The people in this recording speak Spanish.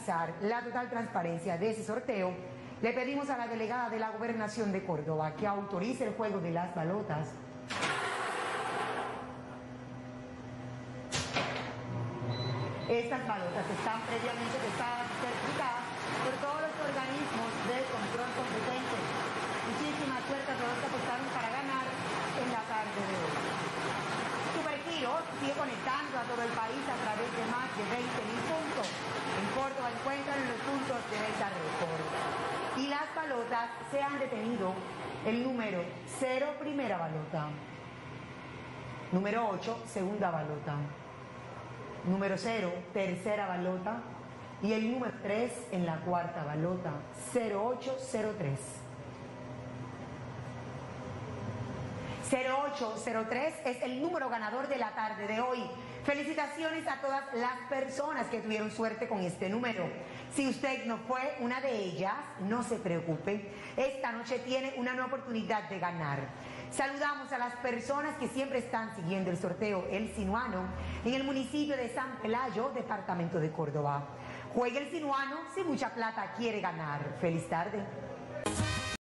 garantizar la total transparencia de ese sorteo, le pedimos a la delegada de la Gobernación de Córdoba que autorice el juego de las balotas. Estas balotas están previamente testadas y certificadas por todos los organismos de control competentes. Muchísima suerte a todos los que apostaron para ganar en la tarde de hoy. Supergiros sigue conectando a todo el país a través de más de 20.000 puntos. En Córdoba encuentran los puntos de venta récord. Y las balotas se han detenido. El número 0, primera balota. Número 8, segunda balota. Número 0, tercera balota. Y el número 3 en la cuarta balota. 0803. 0803 es el número ganador de la tarde de hoy. Felicitaciones a todas las personas que tuvieron suerte con este número. Si usted no fue una de ellas, no se preocupe. Esta noche tiene una nueva oportunidad de ganar. Saludamos a las personas que siempre están siguiendo el sorteo El Sinuano en el municipio de San Pelayo, departamento de Córdoba. Juegue el Sinuano si mucha plata quiere ganar. Feliz tarde.